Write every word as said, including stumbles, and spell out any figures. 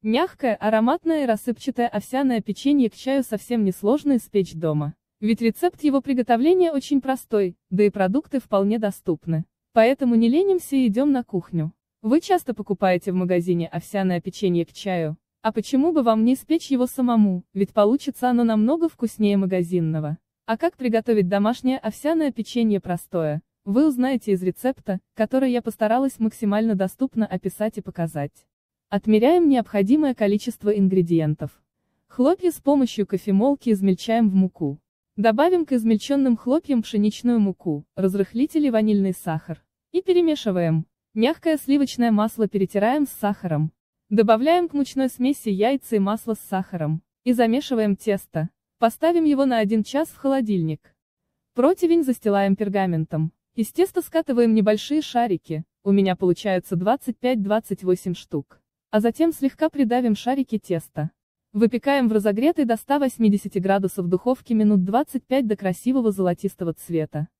Мягкое, ароматное и рассыпчатое овсяное печенье к чаю совсем несложно испечь дома. Ведь рецепт его приготовления очень простой, да и продукты вполне доступны. Поэтому не ленимся и идем на кухню. Вы часто покупаете в магазине овсяное печенье к чаю, а почему бы вам не испечь его самому, ведь получится оно намного вкуснее магазинного. А как приготовить домашнее овсяное печенье простое, вы узнаете из рецепта, который я постаралась максимально доступно описать и показать. Отмеряем необходимое количество ингредиентов. Хлопья с помощью кофемолки измельчаем в муку. Добавим к измельченным хлопьям пшеничную муку, разрыхлитель и ванильный сахар. И перемешиваем. Мягкое сливочное масло перетираем с сахаром. Добавляем к мучной смеси яйца и масло с сахаром. И замешиваем тесто. Поставим его на один час в холодильник. Противень застилаем пергаментом. Из теста скатываем небольшие шарики, у меня получаются двадцать пять — двадцать восемь штук. А затем слегка придавим шарики теста. Выпекаем в разогретой до ста восьмидесяти градусов духовке минут двадцать пять до красивого золотистого цвета.